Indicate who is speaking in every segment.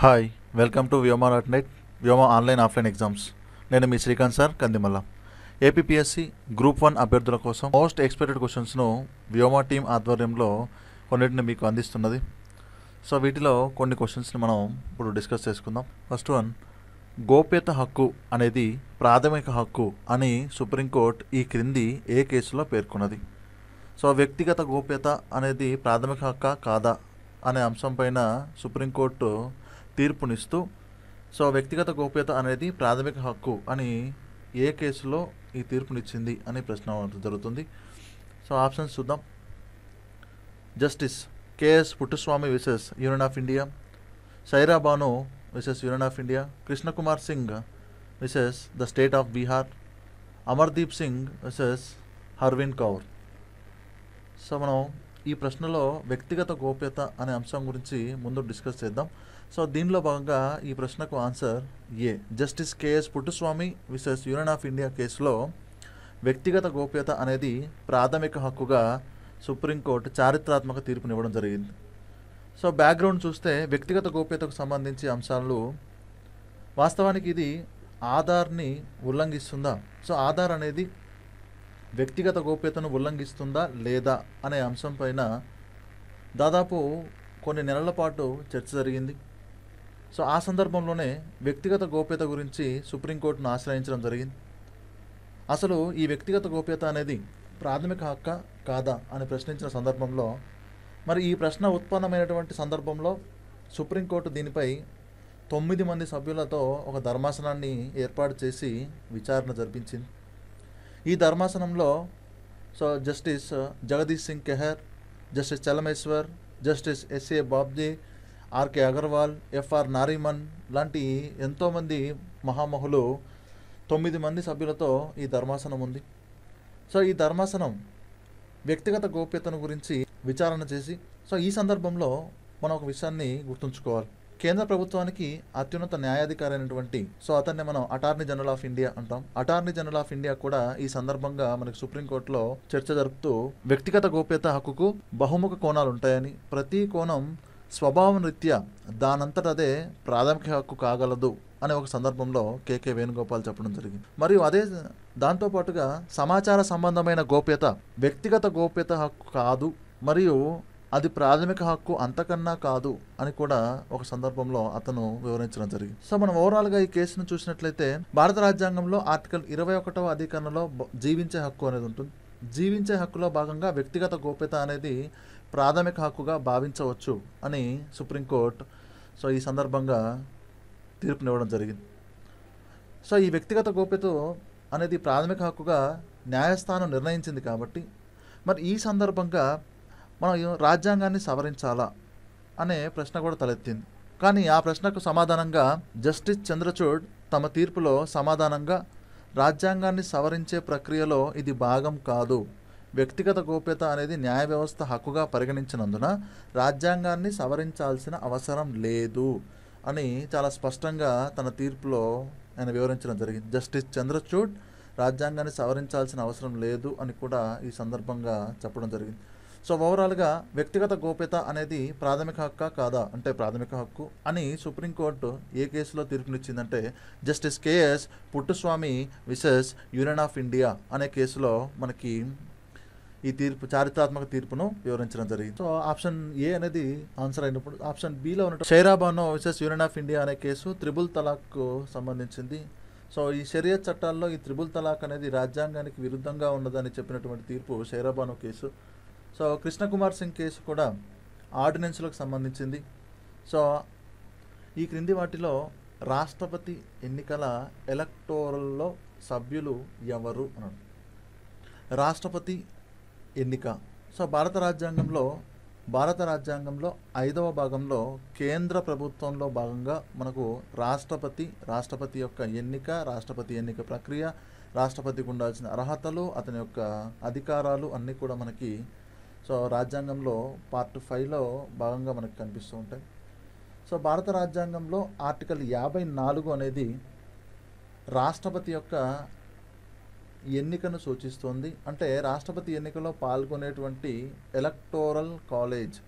Speaker 1: Hi welcome to వ్యోమా.net Vyoma online offline exams. నేను మీ Srikanth sir Kandimalla. APSC group 1 అభ్యర్థుల కోసం మోస్ట్ ఎక్స్పెక్టెడ్ క్వశ్చన్స్ను వ్యోమా టీం ఆధ్వర్యంలో కొన్నిటిని మీకు అందిస్తున్నది. సో వీటిలో కొన్ని క్వశ్చన్స్ని మనం ఇప్పుడు డిస్కస్ చేసుకుందాం. ఫస్ట్ వన్, గోప్యత హక్కు అనేది ప్రాథమిక హక్కు అని సుప్రీంకోర్టు ఈ క్రింది ఏ కేసులో పేర్కొన్నది? సో వ్యక్తిగత గోప్యత అనేది ప్రాథమిక హక్కా కాదా అనే అంశం పైన సుప్రీంకోర్టు తీర్పునిస్తూ సో వ్యక్తిగత గోప్యత అనేది ప్రాథమిక హక్కు అని ఏ కేసులో ఈ తీర్పునిచ్చింది అని ప్రశ్న జరుగుతుంది. సో ఆప్షన్స్ చూద్దాం. Justice KS Puttaswamy versus Union of India, Saira Banu versus Union of India, Krishnakumar Singh versus the state of Bihar, Amardeep Singh versus Harvin Kaur. So మనం ఈ ప్రశ్నలో వ్యక్తిగత గోప్యత అనే అంశం గురించి ముందు డిస్కస్ చేద్దాం. సో దీనిలో భాగంగా ఈ ప్రశ్నకు answer A. Justice KS Puttaswamy versus Union of India కేసులో వ్యక్తిగత గోప్యత అనేది ప్రాథమిక హక్కుగా సుప్రీంకోర్టు చారిత్రాత్మక తీర్పునివ్వడం జరిగింది. సో బ్యాక్గ్రౌండ్ చూస్తే వ్యక్తిగత గోప్యతకు సంబంధించి అంశాలు వాస్తవానికి ఇది ఆధార్ని ఉల్లంఘిస్తుందా, సో ఆధార్ అనేది వ్యక్తిగత గోప్యతను ఉల్లంఘిస్తుందా లేదా అనే అంశం పైన దాదాపు కొన్ని నెలల పాటు చర్చ జరిగింది. సో ఆ సందర్భంలోనే వ్యక్తిగత గోప్యత గురించి సుప్రీంకోర్టును ఆశ్రయించడం జరిగింది. అసలు ఈ వ్యక్తిగత గోప్యత అనేది ప్రాథమిక హక్కా కాదా అని ప్రశ్నించిన సందర్భంలో మరి ఈ ప్రశ్న ఉత్పన్నమైనటువంటి సందర్భంలో సుప్రీంకోర్టు దీనిపై 9 మంది సభ్యులతో ఒక ధర్మాసనాన్ని ఏర్పాటు చేసి విచారణ జరిపించింది. ఈ ధర్మాసనంలో so justice Jagdish Singh Khehar, justice Chelameswar, justice SA Bobde, RK Agarwal, FR Nariman లాంటి ఎంతోమంది మహామహులు 9 మంది సభ్యులతో ఈ ధర్మాసనం ఉంది. సో ఈ ధర్మాసనం వ్యక్తిగత గోప్యతను గురించి విచారణ చేసి సో ఈ సందర్భంలో మనం ఒక విషయాన్ని గుర్తుంచుకోవాలి. కేంద్ర ప్రభుత్వానికి అత్యున్నత న్యాయాధికారి అయినటువంటి సో అతన్ని మనం అటార్నీ జనరల్ ఆఫ్ ఇండియా అంటాం. అటార్నీ జనరల్ ఆఫ్ ఇండియా కూడా ఈ సందర్భంగా మనకి సుప్రీంకోర్టులో చర్చ జరుపుతూ వ్యక్తిగత గోప్యత హక్కుకు బహుముఖ కోణాలు ఉంటాయని, ప్రతి కోణం స్వభావం రీత్యా దానంతటదే ప్రాథమిక హక్కు కాగలదు అనే ఒక సందర్భంలో కేకే వేణుగోపాల్ చెప్పడం జరిగింది. మరియు అదే దాంతోపాటుగా సమాచార సంబంధమైన గోప్యత వ్యక్తిగత గోప్యత హక్కు కాదు మరియు అది ప్రాథమిక హక్కు అంతకన్నా కాదు అని కూడా ఒక సందర్భంలో అతను వివరించడం జరిగింది. సో మనం ఓవరాల్గా ఈ కేసును చూసినట్లయితే భారత రాజ్యాంగంలో ఆర్టికల్ 21వ అధికరణలో జీవించే హక్కు అనేది ఉంటుంది. జీవించే హక్కులో భాగంగా వ్యక్తిగత గోప్యత అనేది ప్రాథమిక హక్కుగా భావించవచ్చు అని సుప్రీంకోర్టు సో ఈ సందర్భంగా తీర్పునివ్వడం జరిగింది. సో ఈ వ్యక్తిగత గోప్యత అనేది ప్రాథమిక హక్కుగా న్యాయస్థానం నిర్ణయించింది కాబట్టి మరి ఈ సందర్భంగా మనం రాజ్యాంగాన్ని సవరించాలా అనే ప్రశ్న కూడా తలెత్తింది. కానీ ఆ ప్రశ్నకు సమాధానంగా జస్టిస్ చంద్రచూడ్ తమ తీర్పులో సమాధానంగా రాజ్యాంగాన్ని సవరించే ప్రక్రియలో ఇది భాగం కాదు, వ్యక్తిగత గోప్యత అనేది న్యాయ వ్యవస్థ హక్కుగా పరిగణించినందున రాజ్యాంగాన్ని సవరించాల్సిన అవసరం లేదు అని చాలా స్పష్టంగా తన తీర్పులో ఆయన వివరించడం జరిగింది. జస్టిస్ చంద్రచూడ్ రాజ్యాంగాన్ని సవరించాల్సిన అవసరం లేదు అని కూడా ఈ సందర్భంగా చెప్పడం జరిగింది. సో ఓవరాల్గా వ్యక్తిగత గోప్యత అనేది ప్రాథమిక హక్కా కాదా అంటే ప్రాథమిక హక్కు అని సుప్రీంకోర్టు ఏ కేసులో తీర్పునిచ్చిందంటే justice KS Puttaswamy versus Union of India అనే కేసులో మనకి ఈ తీర్పు చారిత్రాత్మక తీర్పును వివరించడం జరిగింది. సో ఆప్షన్ ఏ అనేది ఆన్సర్ అయినప్పుడు ఆప్షన్ బిలో ఉన్నట్టు Saira Banu versus Union of India అనే కేసు త్రిబుల్ తలాక్కు సంబంధించింది. సో ఈ షరియత్ చట్టాల్లో ఈ త్రిబుల్ తలాక్ అనేది రాజ్యాంగానికి విరుద్ధంగా ఉన్నదని చెప్పినటువంటి తీర్పు Saira Banu case. So Krishnakumar Singh case కూడా ఆర్డినెన్స్లకు సంబంధించింది. సో ఈ క్రింది వాటిలో రాష్ట్రపతి ఎన్నికల ఎలక్టోరల్లో సభ్యులు ఎవరు అన్నాడు. రాష్ట్రపతి ఎన్నిక సో భారత రాజ్యాంగంలో 5వ భాగంలో కేంద్ర ప్రభుత్వంలో భాగంగా మనకు రాష్ట్రపతి యొక్క ఎన్నిక, రాష్ట్రపతి ఎన్నిక ప్రక్రియ, రాష్ట్రపతికి ఉండాల్సిన అర్హతలు, అతని యొక్క అధికారాలు అన్నీ కూడా మనకి సో రాజ్యాంగంలో పార్ట్ 5లో భాగంగా మనకు కనిపిస్తూ ఉంటాయి. సో భారత రాజ్యాంగంలో ఆర్టికల్ 54 అనేది రాష్ట్రపతి యొక్క ఎన్నికను సూచిస్తుంది. అంటే రాష్ట్రపతి ఎన్నికలో పాల్గొనేటువంటి electoral college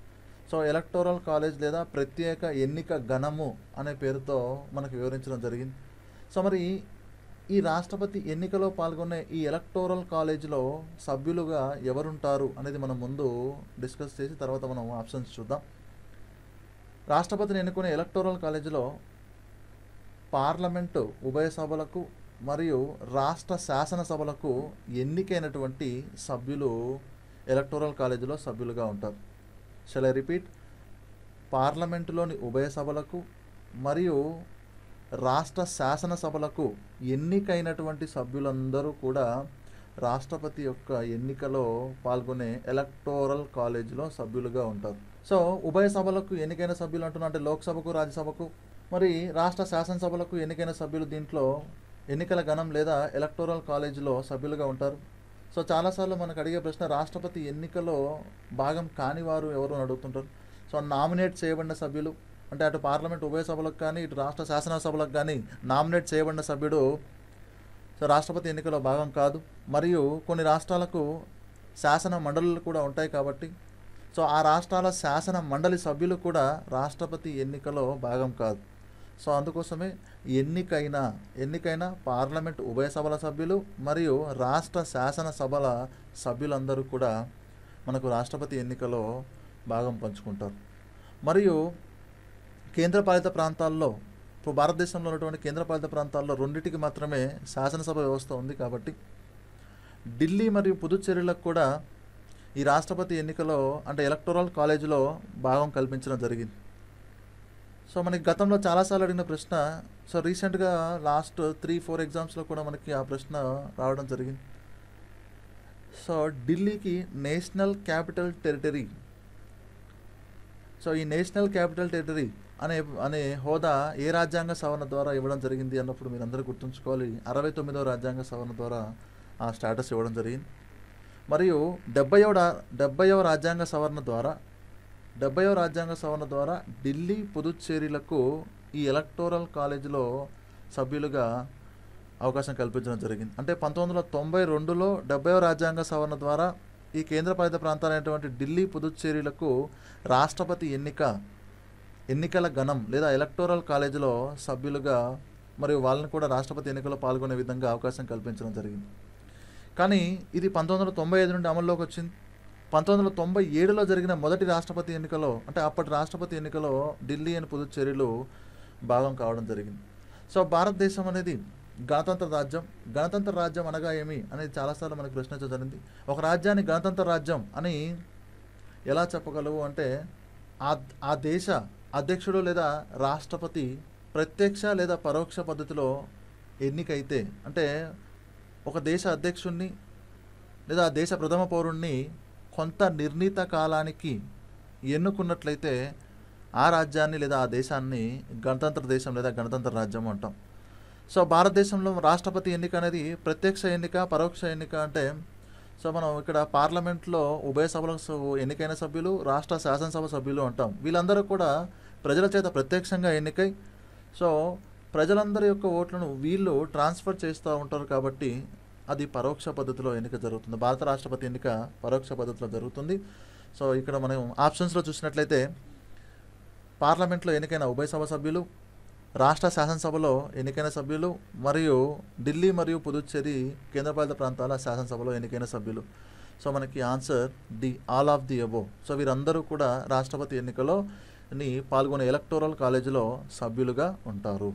Speaker 1: so electoral college లేదా ప్రత్యేక ఎన్నిక గణము అనే పేరుతో మనకు వివరించడం జరిగింది. సో మరి ఈ రాష్ట్రపతి ఎన్నికలో పాల్గొనే ఈ ఎలక్టోరల్ కాలేజ్లో సభ్యులుగా ఎవరుంటారు అనేది మనం ముందు డిస్కస్ చేసి తర్వాత మనం ఆప్షన్స్ చూద్దాం. రాష్ట్రపతిని ఎన్నుకునే ఎలక్టోరల్ కాలేజీలో పార్లమెంటు ఉభయ సభలకు మరియు రాష్ట్ర శాసనసభలకు ఎన్నికైనటువంటి సభ్యులు ఎలక్టోరల్ కాలేజీలో సభ్యులుగా ఉంటారు. Shall I repeat? పార్లమెంటులోని ఉభయ సభలకు మరియు రాష్ట్ర శాసనసభలకు ఎన్నికైనటువంటి సభ్యులందరూ కూడా రాష్ట్రపతి యొక్క ఎన్నికలో పాల్గొనే ఎలక్టోరల్ కాలేజీలో సభ్యులుగా ఉంటారు. సో ఉభయ సభలకు ఎన్నికైన సభ్యులు అంటున్నా అంటే లోక్సభకు, రాజ్యసభకు, మరి రాష్ట్ర శాసనసభలకు ఎన్నికైన సభ్యులు దీంట్లో ఎన్నికల గణం లేదా ఎలక్టోరల్ కాలేజీలో సభ్యులుగా ఉంటారు. సో చాలాసార్లు మనకు అడిగే ప్రశ్న, రాష్ట్రపతి ఎన్నికలో భాగం కాని వారు ఎవరు అని అడుగుతుంటారు. సో నామినేట్ చేయబడిన సభ్యులు అంటే అటు పార్లమెంట్ ఉభయ సభలకు కానీ ఇటు రాష్ట్ర శాసనసభలకు కానీ నామినేట్ చేయబడిన సభ్యుడు సో రాష్ట్రపతి ఎన్నికలో భాగం కాదు. మరియు కొన్ని రాష్ట్రాలకు శాసన మండలులు కూడా ఉంటాయి కాబట్టి సో ఆ రాష్ట్రాల శాసన మండలి సభ్యులు కూడా రాష్ట్రపతి ఎన్నికలో భాగం కాదు. సో అందుకోసమే ఎన్నికైన పార్లమెంట్ ఉభయ సభల సభ్యులు మరియు రాష్ట్ర శాసనసభల సభ్యులందరూ కూడా మనకు రాష్ట్రపతి ఎన్నికలో భాగం పంచుకుంటారు. మరియు కేంద్రపాలిత ప్రాంతాల్లో ఇప్పుడు భారతదేశంలో ఉన్నటువంటి కేంద్రపాలిత ప్రాంతాల్లో రెండింటికి మాత్రమే శాసనసభ వ్యవస్థ ఉంది కాబట్టి ఢిల్లీ మరియు పుదుచ్చేరిలకు కూడా ఈ రాష్ట్రపతి ఎన్నికలో అంటే ఎలక్టోరల్ కాలేజీలో భాగం కల్పించడం జరిగింది. సో మనకి గతంలో చాలాసార్లు అడిగిన ప్రశ్న, సో రీసెంట్గా లాస్ట్ 3-4 ఎగ్జామ్స్లో కూడా మనకి ఆ ప్రశ్న రావడం జరిగింది. సో ఢిల్లీకి నేషనల్ క్యాపిటల్ టెరిటరీ, సో ఈ నేషనల్ క్యాపిటల్ టెరిటరీ అనే హోదా ఏ రాజ్యాంగ సవరణ ద్వారా ఇవ్వడం జరిగింది అన్నప్పుడు మీరు అందరూ గుర్తుంచుకోవాలి, 69వ రాజ్యాంగ సవరణ ద్వారా ఆ స్టేటస్ ఇవ్వడం జరిగింది. మరియు 70వ రాజ్యాంగ సవరణ ద్వారా ఢిల్లీ పుదుచ్చేరిలకు ఈ ఎలక్టోరల్ కాలేజీలో సభ్యులుగా అవకాశం కల్పించడం జరిగింది. అంటే 1992లో 70వ రాజ్యాంగ సవరణ ద్వారా ఈ కేంద్రపాలిత ప్రాంతాలైనటువంటి ఢిల్లీ పుదుచ్చేరిలకు రాష్ట్రపతి ఎన్నికల గణం లేదా ఎలక్టోరల్ కాలేజీలో సభ్యులుగా మరియు వాళ్ళని కూడా రాష్ట్రపతి ఎన్నికల్లో పాల్గొనే విధంగా అవకాశం కల్పించడం జరిగింది. కానీ ఇది 1995 నుండి అమల్లోకి వచ్చింది. 1997లో జరిగిన మొదటి రాష్ట్రపతి ఎన్నికలో అంటే అప్పటి రాష్ట్రపతి ఎన్నికలో ఢిల్లీ అని పుదుచ్చేరిలు భాగం కావడం జరిగింది. సో భారతదేశం అనేది గణతంత్ర రాజ్యం అనగా ఏమి అనేది చాలాసార్లు మనకు ప్రశ్నించడం జరిగింది. ఒక రాజ్యాన్ని గణతంత్ర రాజ్యం అని ఎలా చెప్పగలవు అంటే ఆ దేశ అధ్యక్షుడు లేదా రాష్ట్రపతి ప్రత్యక్ష లేదా పరోక్ష పద్ధతిలో ఎన్నికైతే, అంటే ఒక దేశ అధ్యక్షుడిని లేదా ఆ దేశ ప్రథమ పౌరుణ్ణి కొంత నిర్ణీత కాలానికి ఎన్నుకున్నట్లయితే ఆ రాజ్యాన్ని లేదా ఆ దేశాన్ని గణతంత్ర దేశం లేదా గణతంత్ర రాజ్యం అంటాం. సో భారతదేశంలో రాష్ట్రపతి ఎన్నిక అనేది ప్రత్యక్ష ఎన్నిక, పరోక్ష ఎన్నిక అంటే సో మనం ఇక్కడ పార్లమెంట్లో ఉభయ సభలకు ఎన్నికైన సభ్యులు, రాష్ట్ర శాసనసభ సభ్యులు అంటాం. వీళ్ళందరూ కూడా ప్రజల చేత ప్రత్యక్షంగా ఎన్నికై సో ప్రజలందరి యొక్క ఓట్లను వీళ్ళు ట్రాన్స్ఫర్ చేస్తూ ఉంటారు కాబట్టి అది పరోక్ష పద్ధతిలో ఎన్నిక జరుగుతుంది. భారత రాష్ట్రపతి ఎన్నిక పరోక్ష పద్ధతిలో జరుగుతుంది. సో ఇక్కడ మనం ఆప్షన్స్లో చూసినట్లయితే పార్లమెంట్లో ఎన్నికైన ఉభయ సభ సభ్యులు, రాష్ట్ర శాసనసభలో ఎన్నికైన సభ్యులు మరియు ఢిల్లీ మరియు పుదుచ్చేరి కేంద్రపాలిత ప్రాంతాల శాసనసభలో ఎన్నికైన సభ్యులు. సో మనకి answer D, all of the above. So వీరందరూ కూడా రాష్ట్రపతి ఎన్నికలో పాల్గొనే ఎలక్టోరల్ కాలేజీలో సభ్యులుగా ఉంటారు.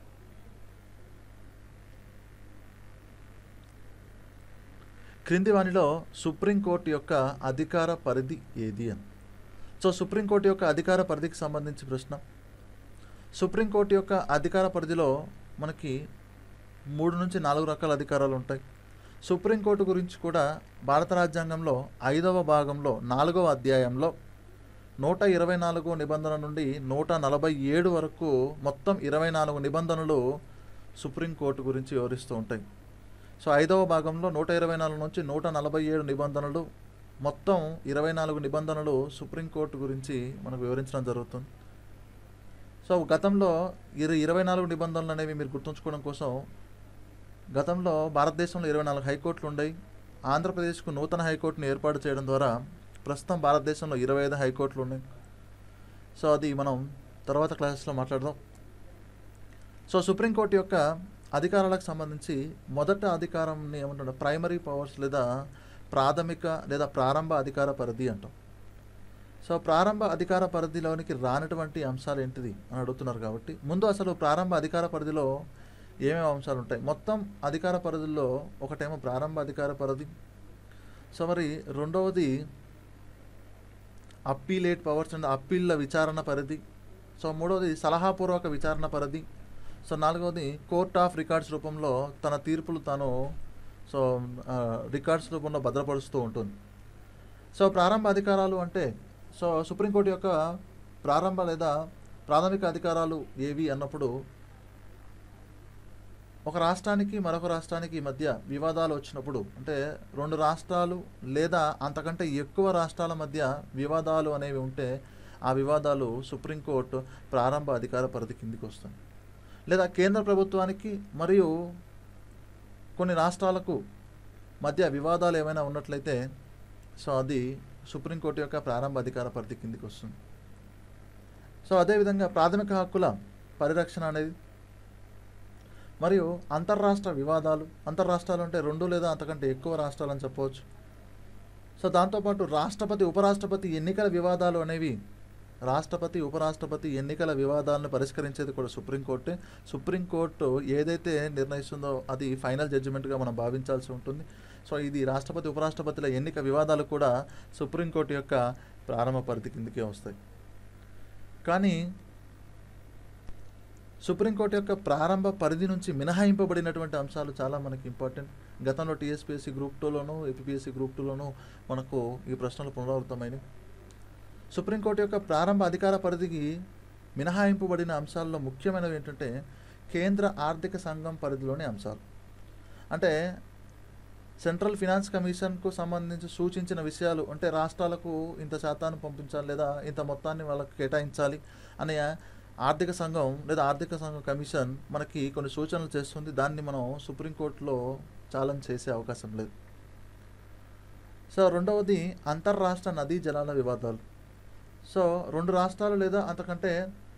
Speaker 1: క్రింది వానిలో సుప్రీంకోర్టు యొక్క అధికార పరిధి ఏది అని. సో సుప్రీంకోర్టు యొక్క అధికార పరిధికి సంబంధించి ప్రశ్న. సుప్రీంకోర్టు యొక్క అధికార పరిధిలో మనకి 3 నుంచి 4 రకాల అధికారాలు ఉంటాయి. సుప్రీంకోర్టు గురించి కూడా భారత రాజ్యాంగంలో 5వ భాగంలో 4వ అధ్యాయంలో 124 నిబంధన నుండి 147 వరకు మొత్తం 24 నిబంధనలు సుప్రీంకోర్టు గురించి వివరిస్తూ ఉంటాయి. సో 5వ భాగంలో 124 నుంచి 147 నిబంధనలు, మొత్తం 24 నిబంధనలు సుప్రీంకోర్టు గురించి మనకు వివరించడం జరుగుతుంది. సో గతంలో 24 నిబంధనలు అనేవి మీరు గుర్తుంచుకోవడం కోసం గతంలో భారతదేశంలో 24 హైకోర్టులు ఉన్నాయి. ఆంధ్రప్రదేశ్కు నూతన హైకోర్టును ఏర్పాటు చేయడం ద్వారా ప్రస్తుతం భారతదేశంలో 25 హైకోర్టులు ఉన్నాయి. సో అది మనం తర్వాత క్లాసెస్లో మాట్లాడదాం. సో సుప్రీంకోర్టు యొక్క అధికారాలకు సంబంధించి మొదట అధికారాన్ని ఏమంటారు, ప్రైమరీ పవర్స్ లేదా ప్రాథమిక లేదా ప్రారంభ అధికార పరిధి అంటాం. సో ప్రారంభ అధికార పరిధిలోనికి రానటువంటి అంశాలు ఏంటిది అని అడుగుతున్నారు కాబట్టి ముందు అసలు ప్రారంభ అధికార పరిధిలో ఏమేమి అంశాలు ఉంటాయి. మొత్తం అధికార పరిధుల్లో ఒకటేమో ప్రారంభ అధికార పరిధి. సో మరి రెండవది అప్పీలేట్ పవర్స్ అండ్ అప్పీళ్ళ విచారణ పరిధి. సో మూడవది సలహాపూర్వక విచారణ పరిధి. సో నాలుగవది కోర్ట్ ఆఫ్ రికార్డ్స్ రూపంలో తన తీర్పులు తాను సో రికార్డ్స్ రూపంలో భద్రపరుస్తూ ఉంటుంది. సో ప్రారంభ అధికారాలు అంటే సో సుప్రీంకోర్టు యొక్క ప్రారంభ లేదా ప్రాథమిక అధికారాలు ఏవి అన్నప్పుడు ఒక రాష్ట్రానికి మరొక రాష్ట్రానికి మధ్య వివాదాలు వచ్చినప్పుడు, అంటే రెండు రాష్ట్రాలు లేదా అంతకంటే ఎక్కువ రాష్ట్రాల మధ్య వివాదాలు అనేవి ఉంటే ఆ వివాదాలు సుప్రీంకోర్టు ప్రారంభ అధికార పరిధి కిందికి వస్తుంది. లేదా కేంద్ర ప్రభుత్వానికి మరియు కొన్ని రాష్ట్రాలకు మధ్య వివాదాలు ఏమైనా ఉన్నట్లయితే సో అది సుప్రీంకోర్టు యొక్క ప్రారంభ అధికార పరిధి కిందికి వస్తుంది. సో అదేవిధంగా ప్రాథమిక హక్కుల పరిరక్షణ అనేది మరియు అంతర్రాష్ట్ర వివాదాలు, అంతర్రాష్ట్రాలు అంటే రెండు లేదా అంతకంటే ఎక్కువ రాష్ట్రాలు అని చెప్పవచ్చు. సో దాంతోపాటు రాష్ట్రపతి ఉపరాష్ట్రపతి ఎన్నికల వివాదాలు అనేవి, రాష్ట్రపతి ఉపరాష్ట్రపతి ఎన్నికల వివాదాలను పరిష్కరించేది కూడా సుప్రీంకోర్టే. సుప్రీంకోర్టు ఏదైతే నిర్ణయిస్తుందో అది ఫైనల్ జడ్జిమెంట్గా మనం భావించాల్సి ఉంటుంది. సో ఇది రాష్ట్రపతి ఉపరాష్ట్రపతిల ఎన్నిక వివాదాలు కూడా సుప్రీంకోర్టు యొక్క ప్రారంభ పరిధి కిందకే వస్తాయి. కానీ సుప్రీంకోర్టు యొక్క ప్రారంభ పరిధి నుంచి మినహాయింపబడినటువంటి అంశాలు చాలా మనకి ఇంపార్టెంట్. గతంలో టీఎస్పీఎస్సీ గ్రూప్ 2లోను ఏపీపీఎస్సీ గ్రూప్ 2లోను మనకు ఈ ప్రశ్నలు పునరావృతమైనవి. సుప్రీంకోర్టు యొక్క ప్రారంభ అధికార పరిధికి మినహాయింపబడిన అంశాల్లో ముఖ్యమైనవి ఏంటంటే కేంద్ర ఆర్థిక సంఘం పరిధిలోని అంశాలు. అంటే సెంట్రల్ ఫినాన్స్ కమిషన్కు సంబంధించి సూచించిన విషయాలు, అంటే రాష్ట్రాలకు ఇంత శాతాన్ని పంపించాలి లేదా ఇంత మొత్తాన్ని వాళ్ళకు కేటాయించాలి అనే ఆర్థిక సంఘం లేదా ఆర్థిక సంఘం కమిషన్ మనకి కొన్ని సూచనలు చేస్తుంది. దాన్ని మనం సుప్రీంకోర్టులో ఛాలెంజ్ చేసే అవకాశం లేదు. సో రెండవది అంతర్రాష్ట్ర నదీ జలాల వివాదాలు. సో రెండు రాష్ట్రాలు లేదా అంతకంటే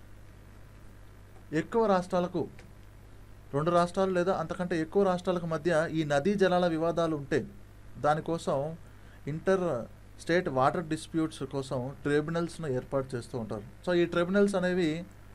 Speaker 1: ఎక్కువ రాష్ట్రాలకు, రెండు రాష్ట్రాలు లేదా అంతకంటే ఎక్కువ రాష్ట్రాలకు మధ్య ఈ నదీ జలాల వివాదాలు ఉంటే దానికోసం ఇంటర్ స్టేట్ వాటర్ డిస్ప్యూట్స్ కోసం ట్రిబ్యునల్స్ను ఏర్పాటు చేస్తూ ఉంటారు. సో ఈ ట్రిబ్యునల్స్ అనేవి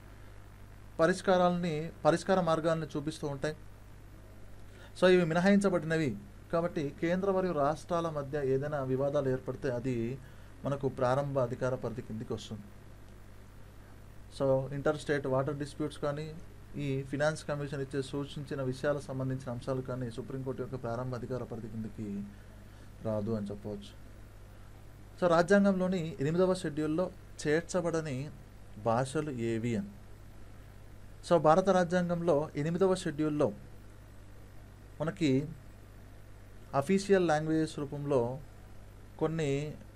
Speaker 1: పరిష్కార మార్గాల్ని చూపిస్తూ ఉంటాయి. సో ఇవి మినహాయించబడినవి కాబట్టి కేంద్ర మరియు రాష్ట్రాల మధ్య ఏదైనా వివాదాలు ఏర్పడితే అది మనకు ప్రారంభ అధికార పరిధి కిందికి వస్తుంది. So inter state water disputes కానీ ఈ ఫినాన్స్ కమిషన్ ఇచ్చే సూచించిన విషయాలకు సంబంధించిన అంశాలు కానీ సుప్రీంకోర్టు యొక్క ప్రారంభ అధికార పరిధి కిందకి రాదు అని చెప్పవచ్చు. సో రాజ్యాంగంలోని 8వ షెడ్యూల్లో చేర్చబడని భాషలు ఏవి అని. సో భారత రాజ్యాంగంలో 8వ షెడ్యూల్లో మనకి అఫీషియల్ లాంగ్వేజెస్ రూపంలో కొన్ని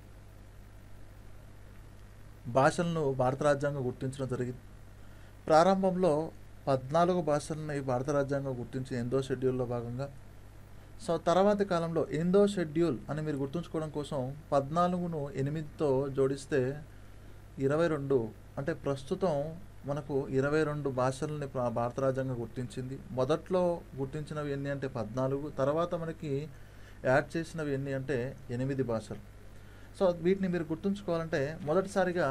Speaker 1: భాషలను భారత రాజ్యాంగం గుర్తించడం జరిగింది. ప్రారంభంలో 14 భాషలని భారత రాజ్యాంగం గుర్తించి 8వ షెడ్యూల్లో భాగంగా. సో తర్వాతి కాలంలో 8వ షెడ్యూల్ అని మీరు గుర్తుంచుకోవడం కోసం 14ను 8తో జోడిస్తే 22, అంటే ప్రస్తుతం మనకు 22 భాషలని భారత రాజ్యాంగం గుర్తించింది. మొదట్లో గుర్తించినవి ఎన్ని అంటే 14, తర్వాత మనకి యాడ్ చేసినవి ఎన్ని అంటే 8 భాషలు. సో వీటిని మీరు గుర్తుంచుకోవాలంటే మొదటిసారిగా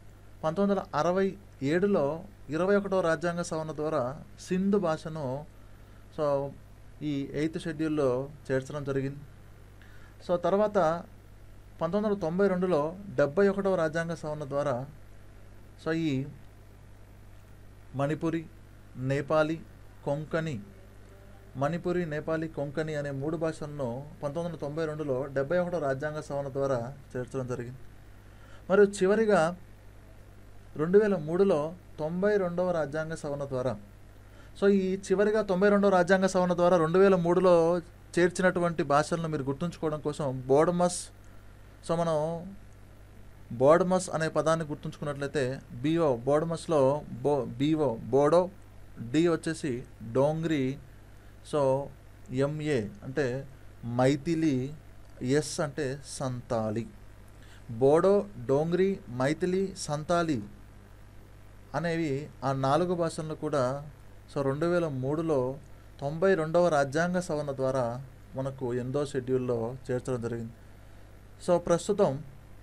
Speaker 1: 1967లో 21వ రాజ్యాంగ సవరణ ద్వారా సింధు భాషను సో ఈ 8th షెడ్యూల్లో చేర్చడం జరిగింది. సో తర్వాత 1992లో 71వ రాజ్యాంగ సవరణ ద్వారా సో ఈ మణిపురి, నేపాలీ, కొంకణి, మణిపురి, నేపాలీ, కొంకణి అనే 3 భాషలను 1992లో 71వ రాజ్యాంగ సవరణ ద్వారా చేర్చడం జరిగింది. మరియు చివరిగా 2003లో 92వ రాజ్యాంగ సవరణ ద్వారా, సో ఈ చివరిగా 92వ రాజ్యాంగ సవరణ ద్వారా 2003లో చేర్చినటువంటి భాషలను మీరు గుర్తుంచుకోవడం కోసం బోడమస్, సో మనం బోడమస్ అనే పదాన్ని గుర్తుంచుకున్నట్లయితే బీఓ, బోడమస్లో బీఓ బోడో, డి వచ్చేసి డోంగ్రీ, సో ఎంఏ అంటే మైథిలి, ఎస్ అంటే సంతాలి. బోడో, డోంగ్రీ, మైథిలి, సంతాలి అనేవి ఆ 4 భాషలను కూడా 2003లో 92వ రాజ్యాంగ సవరణ ద్వారా మనకు 8వ షెడ్యూల్లో చేర్చడం జరిగింది. ప్రస్తుతం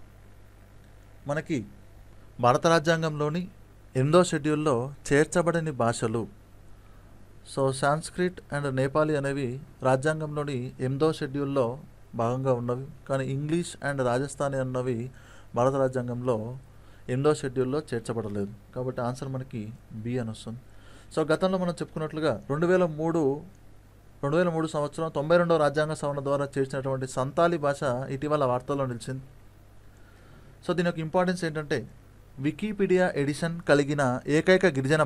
Speaker 1: మనకి భారత రాజ్యాంగంలోని 8వ షెడ్యూల్లో చేర్చబడని భాషలు సాంస్క్రిట్ అండ్ నేపాలీ అనేవి రాజ్యాంగంలోని 8వ షెడ్యూల్లో భాగంగా ఉన్నవి. కానీ ఇంగ్లీష్ అండ్ రాజస్థానీ అన్నవి భారత రాజ్యాంగంలో 8వ షెడ్యూల్లో చేర్చబడలేదు. కాబట్టి ఆన్సర్ మనకి బి అని వస్తుంది. గతంలో మనం చెప్పుకున్నట్లుగా 2003 సంవత్సరం 92వ రాజ్యాంగ సవరణ ద్వారా చేర్చినటువంటి సంతాలీ భాష ఇటీవల వార్తల్లో నిలిచింది. దీని యొక్క ఇంపార్టెన్స్ ఏంటంటే వికీపీడియా ఎడిషన్ కలిగిన ఏకైక గిరిజన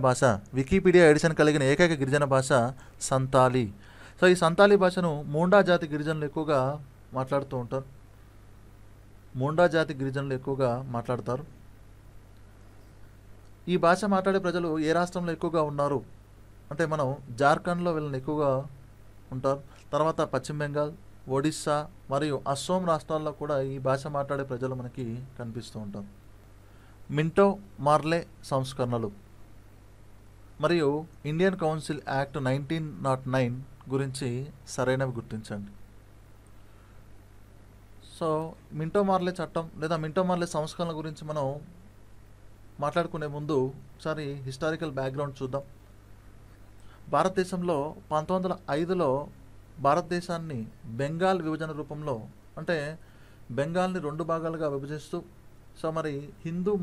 Speaker 1: భాష సంతాలీ. ఈ సంతాలీ భాషను మూండా జాతి గిరిజనులు ఎక్కువగా మాట్లాడతారు. ఈ భాష మాట్లాడే ప్రజలు ఏ రాష్ట్రంలో ఎక్కువగా ఉన్నారు అంటే మనం జార్ఖండ్లో వీళ్ళని ఎక్కువగా ఉంటారు. తర్వాత పశ్చిమ బెంగాల్, ఒడిస్సా మరియు అస్సోం రాష్ట్రాల్లో కూడా ఈ భాష మాట్లాడే ప్రజలు మనకి కనిపిస్తూ ఉంటారు. మింటో మార్లే సంస్కరణలు మరియు ఇండియన్ కౌన్సిల్ యాక్ట్ 1909 గురించి సరైనవి గుర్తించండి. మింటో మార్లే చట్టం లేదా మింటో మార్లే సంస్కరణల గురించి మనం మాట్లాడుకునే ముందు ఒకసారి హిస్టారికల్ బ్యాక్గ్రౌండ్ చూద్దాం. భారతదేశంలో 1905లో భారతదేశాన్ని బెంగాల్ విభజన రూపంలో అంటే బెంగాల్ని 2 భాగాలుగా విభజిస్తూ హిందూ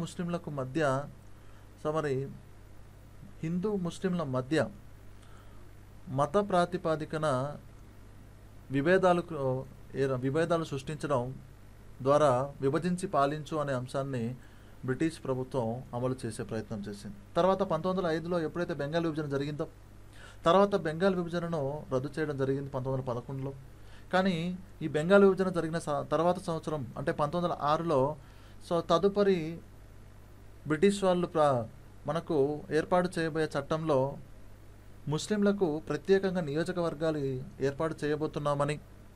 Speaker 1: ముస్లింల మధ్య మత ప్రాతిపాదికన విభేదాలు సృష్టించడం ద్వారా విభజించి పాలించు అనే అంశాన్ని బ్రిటిష్ ప్రభుత్వం అమలు చేసే ప్రయత్నం చేసింది. తర్వాత 1905లో ఎప్పుడైతే బెంగాల్ విభజన జరిగిందో తర్వాత బెంగాల్ విభజనను రద్దు చేయడం జరిగింది 1911లో. కానీ ఈ బెంగాల్ విభజన జరిగిన తర్వాత సంవత్సరం అంటే 1906లో తదుపరి బ్రిటిష్ వాళ్ళు మనకు ఏర్పాటు చేయబోయే చట్టంలో ముస్లింలకు ప్రత్యేకంగా నియోజకవర్గాలు ఏర్పాటు చేయబోతున్నామని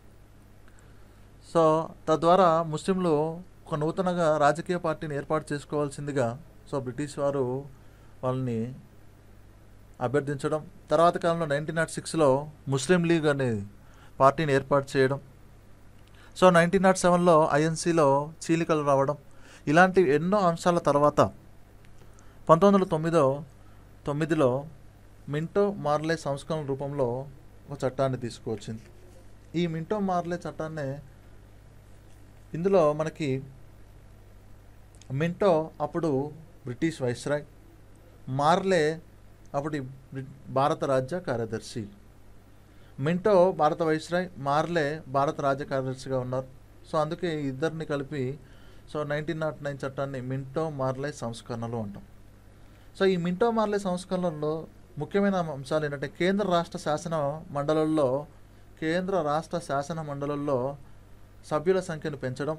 Speaker 1: తద్వారా ముస్లింలు ఒక నూతనంగా రాజకీయ పార్టీని ఏర్పాటు చేసుకోవాల్సిందిగా బ్రిటిష్ వారు వాళ్ళని అభ్యర్థించడం, తర్వాత కాలంలో 1906లో ముస్లిం లీగ్ అనే పార్టీని ఏర్పాటు చేయడం, 1907లో ఐఎన్సీలో చీలికలు రావడం, ఇలాంటి ఎన్నో అంశాల తర్వాత 1909లో మింటో మార్లే సంస్కరణ రూపంలో ఒక చట్టాన్ని తీసుకువచ్చింది. ఈ మింటో మార్లే చట్టాన్ని ఇందులో మనకి మింటో అప్పుడు బ్రిటిష్ వైస్రాయ్, మార్లే అప్పుడు భారత రాజ్య కార్యదర్శి. మింటో భారత వైస్రాయ్, మార్లే భారత రాజ్య కార్యదర్శిగా ఉన్నారు. అందుకే ఇద్దరిని కలిపి 1909 చట్టాన్ని మింటో మార్లే సంస్కరణలు అంటాం. ఈ మింటో మార్లే సంస్కరణలో ముఖ్యమైన అంశాలు ఏంటంటే కేంద్ర రాష్ట్ర శాసన మండలుల్లో సభ్యుల సంఖ్యను పెంచడం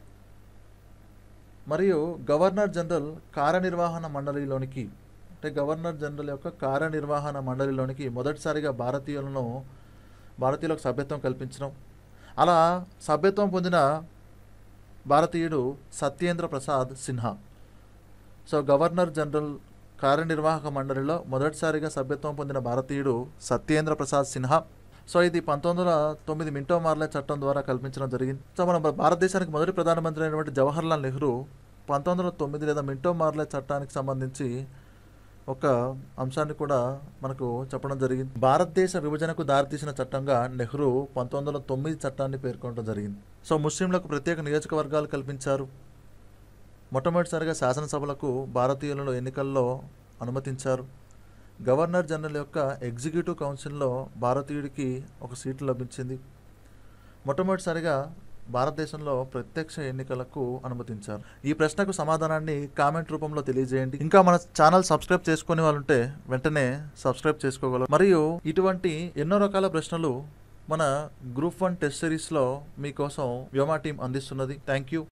Speaker 1: మరియు గవర్నర్ జనరల్ యొక్క కార్యనిర్వహణ మండలిలోనికి మొదటిసారిగా భారతీయులకు సభ్యత్వం కల్పించడం. అలా సభ్యత్వం పొందిన భారతీయుడు సత్యేంద్ర ప్రసాద్ సిన్హా. గవర్నర్ జనరల్ కార్యనిర్వాహక మండలిలో మొదటిసారిగా సభ్యత్వం పొందిన భారతీయుడు సత్యేంద్ర ప్రసాద్ సిన్హా. ఇది 1909 మింటో మార్లే చట్టం ద్వారా కల్పించడం జరిగింది. మన భారతదేశానికి మొదటి ప్రధానమంత్రి అయినటువంటి జవహర్లాల్ నెహ్రూ 1909 లేదా మింటో మార్లే చట్టానికి సంబంధించి ఒక అంశాన్ని కూడా మనకు చెప్పడం జరిగింది. భారతదేశ విభజనకు దారితీసిన చట్టంగా నెహ్రూ 1909 చట్టాన్ని పేర్కొనడం జరిగింది. ముస్లింలకు ప్రత్యేక నియోజకవర్గాలు కల్పించారు. మొట్టమొదటిసారిగా శాసనసభలకు భారతీయులను ఎన్నికల్లో అనుమతించారు. గవర్నర్ జనరల్ యొక్క ఎగ్జిక్యూటివ్ కౌన్సిల్లో భారతీయుడికి ఒక సీటు లభించింది. మొట్టమొదటిసారిగా భారతదేశంలో ప్రత్యక్ష ఎన్నికలకు అనుమతించారు. ఈ ప్రశ్నకు సమాధానాన్ని కామెంట్ రూపంలో తెలియజేయండి. ఇంకా మన ఛానల్ సబ్స్క్రైబ్ చేసుకునే వాళ్ళు ఉంటే వెంటనే సబ్స్క్రైబ్ చేసుకోగలరు. మరియు ఇటువంటి ఎన్నో రకాల ప్రశ్నలు మన గ్రూప్ 1 టెస్ట్ సిరీస్లో మీకోసం వ్యోమా టీం అందిస్తున్నది. Thank you.